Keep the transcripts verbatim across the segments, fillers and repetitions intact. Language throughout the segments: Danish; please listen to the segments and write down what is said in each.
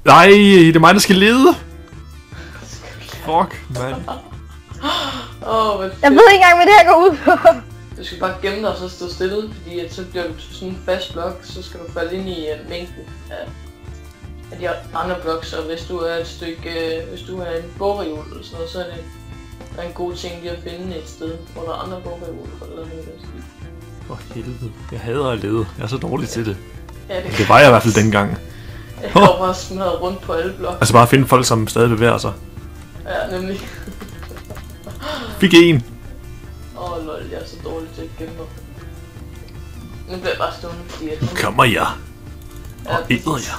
Nej, det er mig, der skal lede. Fuck, mand. Åh, hvad Jeg ved ikke engang, hvad det her går ud på. Du skal bare gemme dig og så stå stille, fordi at så bliver du til sådan en fast blok, så skal du falde ind i uh, mængden af, af de andre bloks, og hvis du er et stykke, uh, hvis du er en bogreol eller sådan noget, så er det er en god ting lige at finde et sted, hvor der er andre bogreoler eller noget der. For helvede, jeg hader at lede. Jeg er så dårlig til det. Ja, det, det var jeg i hvert fald dengang. Jeg har bare smadret rundt på alle blokke. Altså bare finde folk, som stadig bevæger sig. Ja, nemlig. Fik en. Åh oh, lol, jeg er så dårlig til at gemme mig. Nu bliver jeg bare stående, fordi at... Nu kommer jeg. Og ja, æder jeg.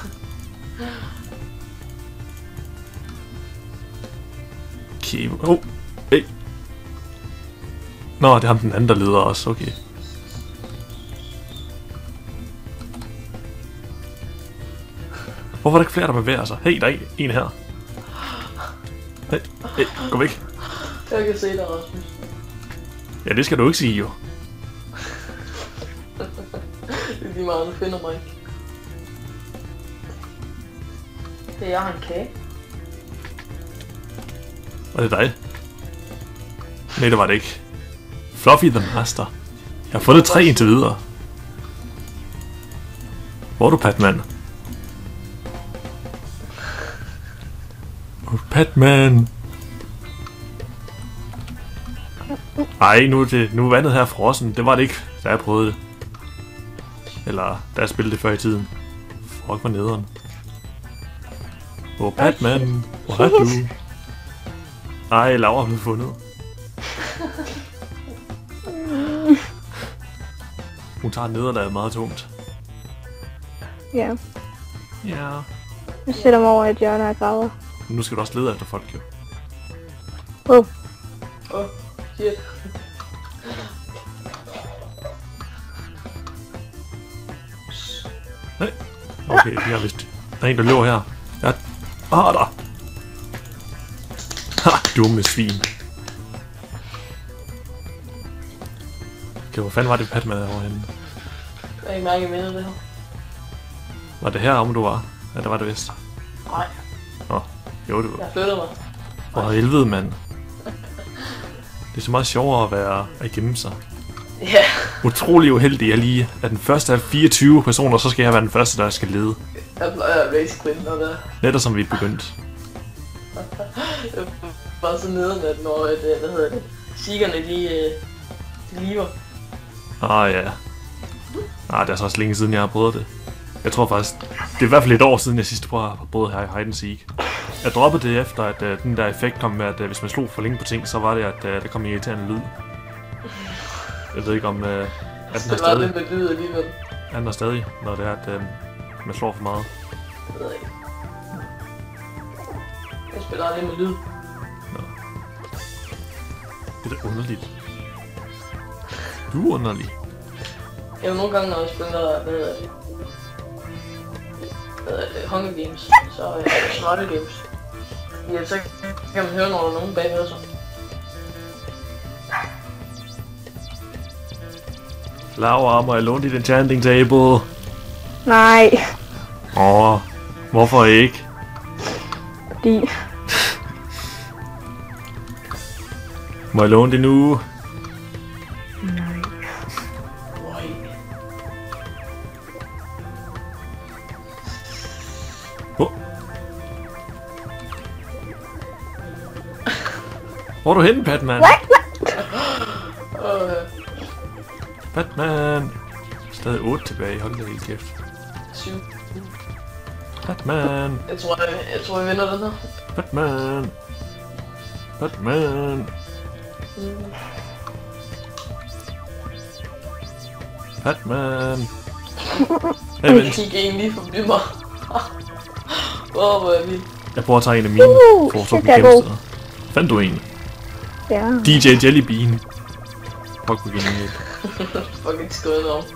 Okay, oh, hey. Nå, det er ham den anden, der leder også, okay. Hvorfor er der ikke flere, der bevæger sig? Hey, der er en her. Hey, hey, gå væk. Jeg kan se dig, Rasmus. Ja, det skal du ikke sige, jo. Det er lige meget, du finder mig ikke. Det er jeg, har en kage. Var det dig? Nej, det var det ikke. Fluffy the Master. Jeg har fundet tre indtil videre. Hvor er du, Batman? Oh, Batman! Ej, nu er, det, nu er vandet her frossen. Det var det ikke, da jeg prøvede det. Eller da jeg spillede det før i tiden. Fuck, hvor nederen. Åh, oh, Batman! Hvor er du? Ej, Laura er blevet fundet. Hun tager nederlaget meget tungt. Ja. Ja. Jeg sætter mig over et hjørne og græder. Nu skal du også lede efter folk, jo. Åh. Åh, oh, shit. Nej. Okay, jeg har vist. Der er en, der løber her. Jeg har der. Ha, dumme svin. Okay, hvor fanden var det, Batman er overhenne? Jeg har ikke mærket med det her. Var det her, om du var? Ja, der var det vist. Nej. Nå, jo det var. Jeg flytter mig. Hvor helvede, mand. Det er så meget sjovere at være at gemme sig. Ja. Yeah. Utrolig uheldig, jeg lige er den første af fireogtyve personer, så skal jeg være den første, der skal lede. Jeg plejer at race quit, når der. Netop som vi er begyndt. Jeg var så nede med, når, det, hvad hedder det, sikkerne, de, de lever. Ah ja. Ah, det er så også længe siden, jeg har prøvet det. Jeg tror faktisk, det er i hvert fald et år siden, jeg sidst prøvede at prøve her i Hide and Seek. Jeg droppede det efter, at uh, den der effekt kom med, at uh, hvis man slog for længe på ting, så var det, at uh, der kom en irriterende lyd. Jeg ved ikke om, uh, at den er stadig. Det var det med lyd alligevel. Er den er stadig, når det er, at uh, man slår for meget. Det ved jeg ikke. Jeg spiller aldrig med lyd. Nå. Det er da underligt. Du er underlig. Jeg har nogle gange, når jeg spiller, hvad hedder det, hvad hedder det, Hunger Games, så er det Smarte Games. Ja, så kan man høre, når der er nogen bagved sig. Laura, må jeg låne dit enchanting table? Nej. Åh, hvorfor ikke? Fordi... Må jeg låne det nu? Nej. Oh. Hvor er du henne, Batman? What? Uh, Batman! Stadig otte tilbage, hold da helt kæft. syv. Batman! Jeg tror, jeg, jeg tror, jeg vinder den her. Batman! Batman! Mm. Batman! Hey, Jeg vent. kigger egentlig forbi mig. Åh, hvor er vi. Jeg prøver at tage en af mine Uh, foretrukne shit, jeg er god. kæmper. Fandt du en? Ja. D J Jellybean. Fuck, hvor genialt. Fucking skød om.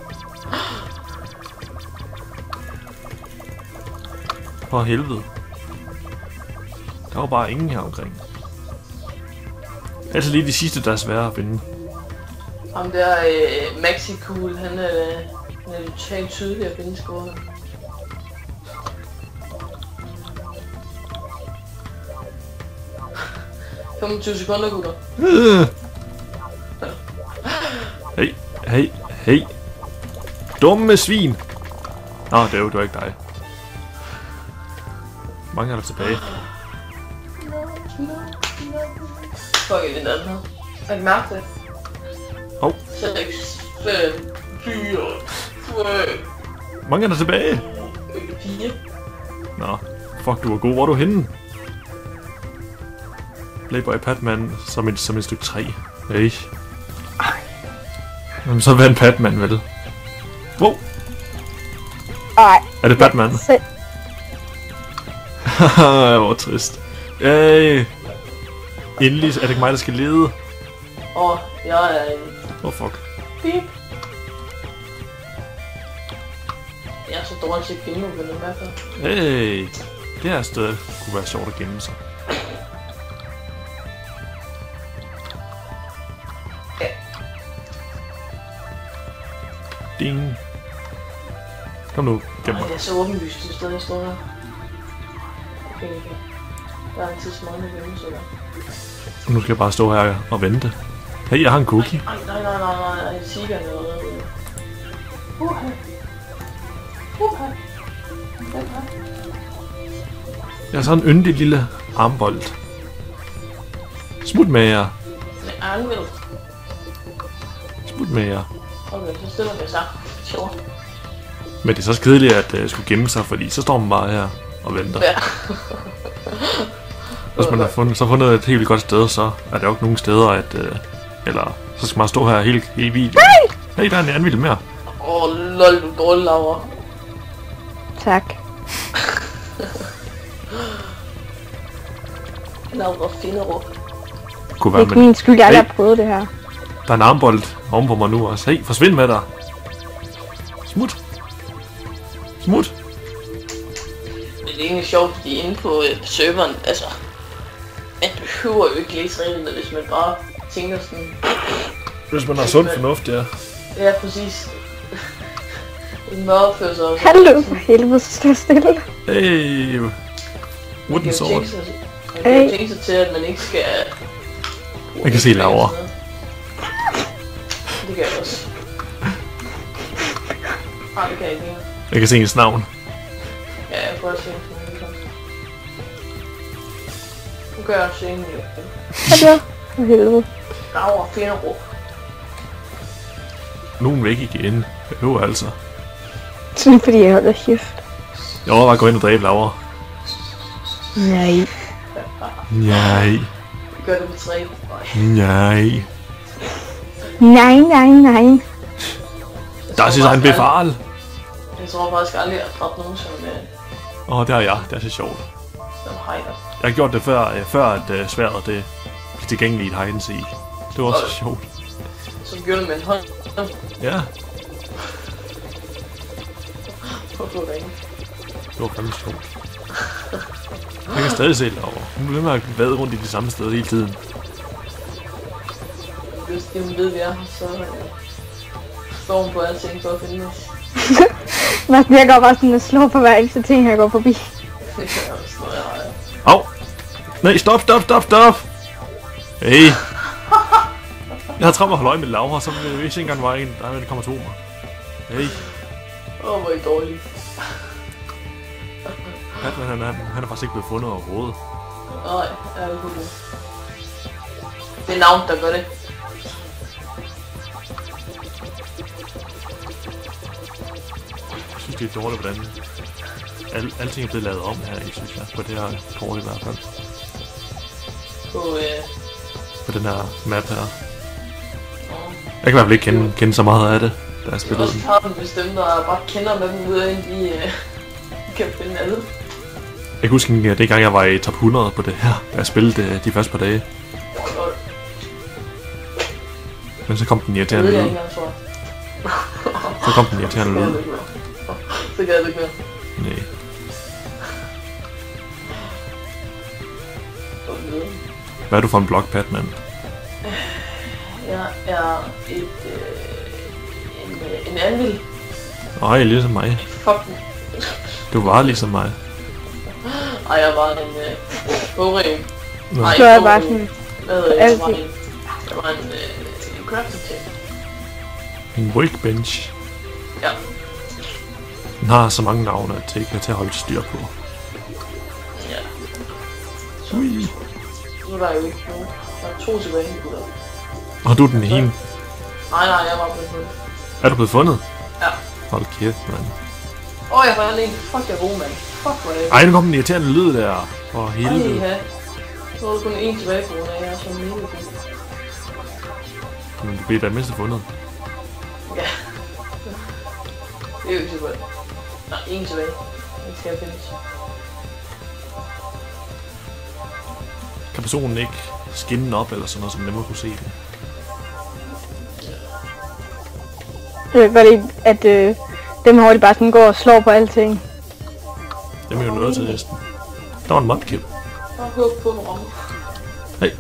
For helvede. Der var bare ingen her omkring. Altså lige de sidste, der er svære at finde. Ham der øh, Maxi Cool, han er, han er totalt tydelig at finde i skolen. femogtyve sekunder, gutter. Øh. Hey, hey, hey. Dumme svin. Nå, det er jo, det var ikke dig. Hvor mange er der tilbage? Fuck, jeg venter den her. Er det mærke det? Hov. seks, fem, fire, tre, Hvor mange er der tilbage? fire. Nå, fuck, du var god. Hvor er du henne? Playboy Patman som en, som en stykke tre. Hey. Jamen, så vandt Patman, vel? Wow. Ej. Er det Batman? Se. Haha, hvor trist. Hey. Endelig er det ikke mig, der skal lede. Åh, oh, jeg er en... Oh, fuck. Beep. Jeg er så dårlig til at gemme nu, men i hvert fald. Hey. Det her sted kunne være sjovt at gemme sig. Ja. Ding. Kom nu, gem Ej, mig. det er så åbenlyst, det sted, jeg står her. Okay, okay. Der er en tids mange gemme, så der. Nu skal jeg bare stå her og vente. Hey, jeg har en cookie. Nej, nej, nej, nej, nej, nej, Sigan eller noget. Uha. Uha. Uha. Jeg har sådan en yndig lille armbold. Smut med jer. Med anvil. Smut med jer. Okay, så stiller vi sig. Sure. Men det er så kedeligt at uh, skulle gemme sig, fordi så står man bare her og venter. Ja. Hvis man har fundet, så fundet et helt vildt godt sted, så er der jo ikke nogen steder, at... Uh, eller så skal man stå her hele, hele videoen. Nej! Hey, der er en anden mere. Åh, oh, lol, du er dårlig, Laura. Tak. Laura Finderup. Kunne Det være, er ikke men min skyld, jeg Hey. har prøvet det her. der er en armbold oven på mig nu også. Hey, forsvind med dig. Smut. Smut. Men det er egentlig sjovt, fordi inde på øh, serveren, altså... Man behøver jo ikke læse reglerne, hvis man bare tænker sådan... Hvis man har sund fornuft, ja. Ja, præcis. En mørkfører sig også. Hallo, for helvede, så står jeg stille. Hey. Wooden sword. Man kan jo Hey. tænke sig til, at man ikke skal... Jeg kan se Laura. Det kan jeg også. Nej, det kan jeg ikke mere. Jeg kan se hendes navn. Ja, jeg får også se en. Nu gør jeg også se en. Hallo, for helvede. Laura Finderup. Nogen væk igen. Jo, altså. Sådan fordi jeg holder kæft. Jeg overvejer at gå ind og dræbe Laura. Nej. Nej. Vi gør det på tre. Oj. Nej. Nej, nej, nej. Der er sin egen befal. Jeg tror faktisk aldrig, jeg har dræbt nogen som, øh, Åh, oh, det er jeg. Det er så sjovt. som hider. Jeg har gjort det før, øh, før at øh, sværet det blev tilgængeligt i et hide and seek. Det var også Okay. sjovt. Så gjorde det med en hånd. Ja, Hvorfor ringe? det var fandme sjovt. Jeg kan stadig se Laura. Hun bliver med at vade rundt i det samme sted hele tiden. Hvis det hun ved, vi er her, så øh, står hun på alting for at finde os. Man virker bare sådan at slå på hver eneste ting, jeg går forbi. Det er også noget, jeg har. Au! Nej, stop, stop, stop, stop! Hey! Jeg har travlt med at holde øje med Laura, så hvis ikke engang var en, der kommer to mig. Hey! Åh, oh, hvor er I dårlige. Batman, han, han, han er faktisk ikke blevet fundet overhovedet. Nej, jeg er ikke det. Det er navn, der gør det. Jeg synes, det er dårligt, hvordan al, alting er blevet lavet om her, ikke, synes jeg, på det her kort i hvert fald. På, øh... På den her map her. åh. Jeg kan i hvert fald ikke kende, kende så meget af det, da jeg Det er spillede også den. har dem bestemt, der bare kender med dem ud af, en, de øh, kan finde alle. Jeg kan huske, at dengang jeg var i top hundrede på det her, da jeg spillede det de første par dage. Og Men så kom den jeg ved irriterende jeg lyd. ikke engang, tror jeg. Så kom den irriterende Så gad lyd. det ikke mere. Så gad det ikke mere. Nej. Og videre. Hvad er du for en blok, Batman? Jeg er et, øh, en, øh, en anvil. Ej, ligesom mig. Fuck. Du var ligesom mig. Ej, jeg var en øh, bogrev. Nå. Nej, Så er jeg bogrev. bare sådan, Hvad hedder det? Der var en, der var en, øh, en crafting table. En workbench. Ja. Den har så mange navne, at det ikke er til at holde styr på. Ja. Så. Ui. Nu er der jo ikke nogen. Der er to tilbage, gutter. Og du er den ene. Nej, nej, jeg var blevet fundet. Er du blevet fundet? Ja. Hold kæft, mand. Åh, oh, jeg var alene. Fuck, jeg er god, mand. Fuck, hvor er det. Ej, nu kom den irriterende lyd der. For helvede. Ej, ja. Så er der kun én tilbage på grund af, jeg er så mega god. Men du bliver da mindst fundet. Ja. Det er jo ikke så godt. Der er én tilbage. Den skal jeg findes. Kan personen ikke skinne den op eller sådan noget, som nemmere kunne se den? Jeg kan godt lide, at øh, dem hvor de bare sådan går og slår på alting. Det er jo noget til næsten. Der var en modkip. Der er håb på en ramme. Hey.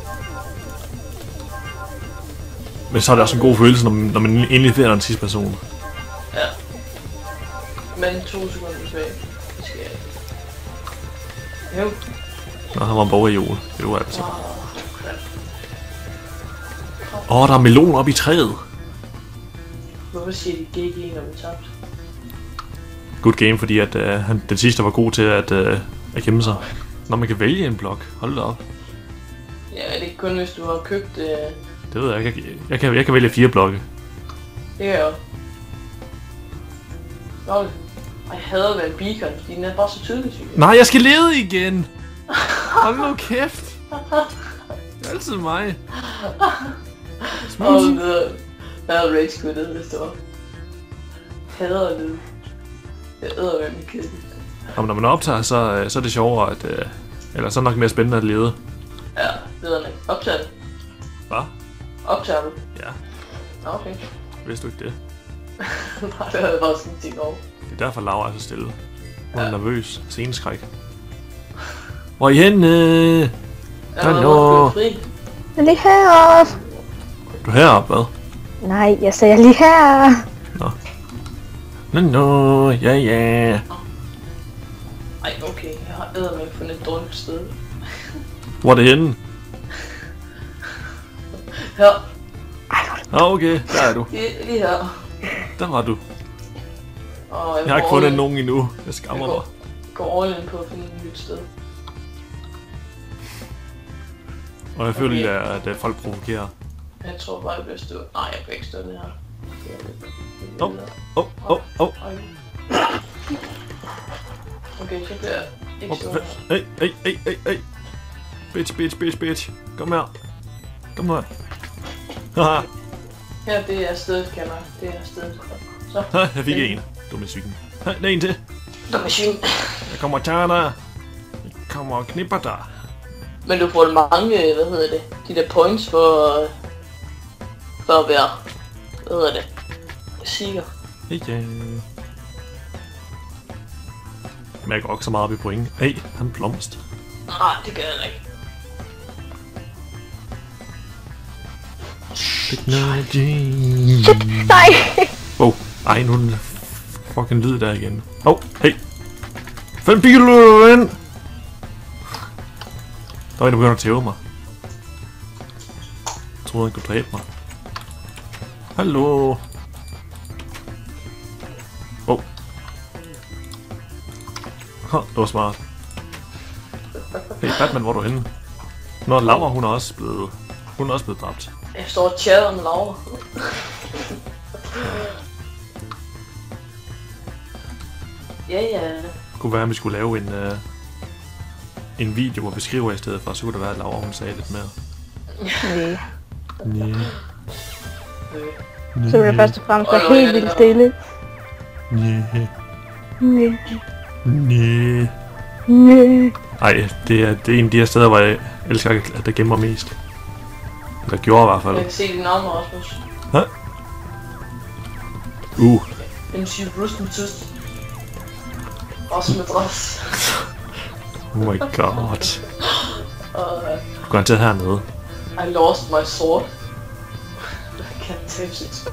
Men så er det også en god følelse, når man, når man endelig finder en sidste person. Ja. Men to sekunder tilbage. Det skal jeg ikke. Jo. Nå, han var en borger i jul. Jo, altså. Åh, Åh, oh, der er melon oppe i træet. hvorfor siger de G G, når vi tabte? Good game, fordi at, uh, han, den sidste var god til at, uh, at gemme sig. Når man kan vælge en blok. Hold da op. Ja, er det ikke kun hvis du har købt... Øh... Det ved jeg ikke. Jeg, jeg, kan, jeg kan vælge fire blokke. Det kan jeg også. Lol. Jeg hader at være en beacon, fordi den er bare så tydelig. Nej, jeg skal lede igen! Hold nu kæft! Det er altid mig. Åh, oh, det jeg havde rage quittet, hvis det var. Jeg hader at lede. Jeg æder med min kæde. Når man optager, så, så er det sjovere, at... Uh, eller så er det nok mere spændende at lede. Ja, det ved jeg ikke. Optager du? Hvad? Optager du? Ja. Nå, okay. Vidste du ikke det? Nej, det havde jeg bare sådan tænkt over. Det er derfor Laura er så stille. Hun er ja. nervøs. Sceneskræk. Hvor er I henne? Jeg har Hallo? fri. Men lige heroppe. Du er heroppe, hvad? Nej, jeg sagde lige her. Nå. Nå, nå, ja, ja. Ej, okay. Jeg har eddermame fundet et dårligt sted. Hvor er det henne? Her. Ah, okay. Der er du. Lige, lige her. Der var du. Og jeg, Jeg har ikke fundet nogen endnu. Jeg skammer jeg mig. går, går all in på at finde et nyt sted. Og jeg føler, at, at folk provokerer. Jeg tror bare, jeg bliver stået. Nej, jeg kan ikke stå det her. Åh, åh, åh, åh. Okay, så bliver jeg ikke stået her. Hey, hey, hey, hey, hey. Bitch, bitch, bitch, bitch. Kom her. Kom her. Haha. Her, det er stedet, kan jeg mærke. Det er stedet. Så. Jeg fik en. Dumme svin. Der er en til. Dumme svin. Jeg kommer og tager dig. Jeg kommer og knipper dig. Men du får mange, hvad hedder det, de der points for, for at være, hvad hedder det, seeker. Ja, ja. Men jeg går ikke så meget op i point. Hey, han blomst. Nej, det gør jeg ikke. Technology. Shit, nej. Åh, oh, ej, nu er den fucking lyd der igen. Åh, oh, hey. Fem biler ind. Der var en, der begyndte at tæve mig. Jeg troede, han kunne dræbe mig. Hallo. Åh. Oh. Ha, det var smart. Hey, Batman, hvor er du henne? Nå, Laura, hun er også blevet... Hun er også blevet dræbt. Jeg står og chatter med Laura. Ja, ja. Det kunne være, at vi skulle lave en... Uh, en video, hvor vi skriver i stedet for, så kunne det være, at Laura, hun sagde lidt mere. Nej. Næh. Så vil jeg først og fremmest være helt vildt stille. Næh. Nej. Næh. Nej. Ej, det er, det er en af de her steder, hvor jeg elsker, at der gemmer mest. Eller gjorde i hvert fald. Jeg kan se din arme, Rasmus. Hæ? Uh. Den siger Rusten Tøst. Også med dræs. Oh my god. Og Du går til hernede. I lost my sword. I can't touch it.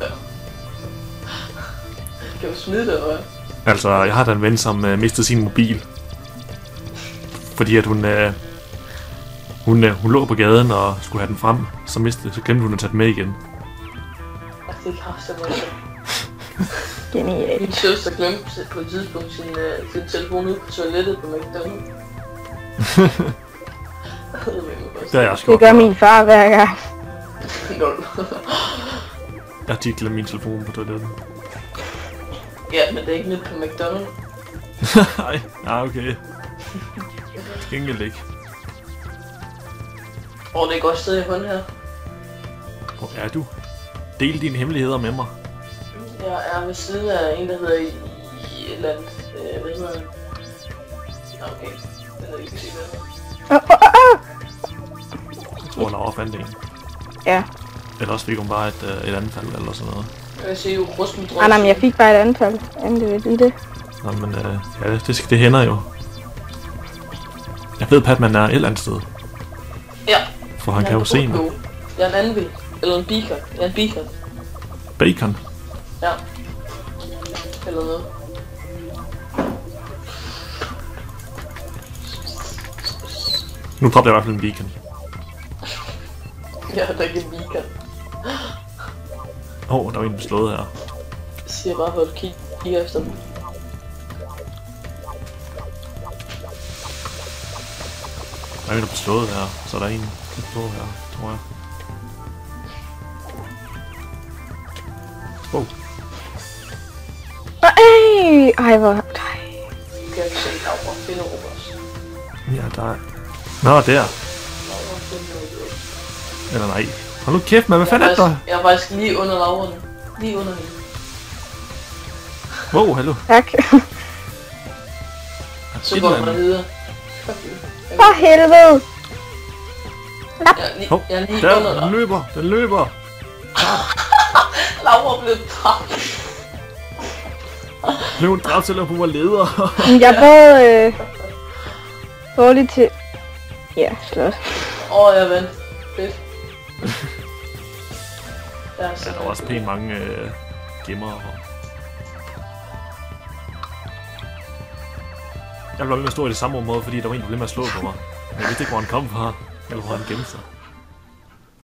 Kan du smide det, eller hvad? Altså, jeg har da en ven, som uh, mistede sin mobil. Fordi at hun... Uh, Hun, øh, hun lå på gaden og skulle have den frem, så mistede, så glemte hun at tage den med igen. Og det kan også være så. Genialt. Min søster glemte på et tidspunkt sin, uh, sin telefon ude på toilettet på McDonald's. Det har jeg også Det gjort. gør min far hver gang. Nul. Jeg har tit glemt min telefon på toilettet. Ja, men det er ikke nyt på McDonald's. Nej, ja okay. Til gengæld ikke. Åh, oh, det er et godt sted i hånden her. Hvor er du? Del dine hemmeligheder med mig. Jeg er ved siden af en, der hedder i, i et eller andet. Øh, hvad hedder det? Nå, okay. Jeg ved ikke, sige hvad. Åh, åh, åh, åh. Jeg tror, Laura fandt en. Ja. Eller også fik hun bare et, øh, et anfald eller sådan noget. Jeg kan se jo rusten drøs. Ah, nej, men jeg fik bare et anfald. Jamen, det er lige det. Nå, men øh, ja, det, det hænder jo. Jeg ved, Patman er et eller andet sted. Ja. For han kan jo se mig. Jeg er en anden bil. Eller en beacon. Jeg er en beacon. Bacon. Ja. Eller noget. Nu dropper jeg i hvert fald en beacon. Jeg er da ikke en beacon. Åh, oh, der var en slået her. Jeg siger bare, hold kig, kig efter dem. Der er en, der er slået her. Så er der en tæt på her, tror jeg. Wow. Ej, ej, hvor... Ej. Kan jeg se Laura finde Robers. Ja, der er... Nå, der. Laura finde Robers. Eller nej. Hold nu kæft, man. Hvad fanden er der? Jeg er faktisk lige under Laura nu. Lige under hende. Wow, hallo. Tak. Så går man videre. For helvede. Jeg er lige, Hov, jeg er lige der, under den dig. løber, den løber. Laura blev dræbt. Blev hun dræbt, selvom hun var leder. Men jeg er både øh, dårlig til... Ja, slås. Åh, oh, jeg vandt. Fedt. Der er, Ja, der var også pænt mange øh, gemmer. Og... Jeg blev ved med at stå i det samme område, fordi der var en, der blev med at slå på mig. Men jeg vidste ikke, hvor han kom fra, eller hvor han gemte sig.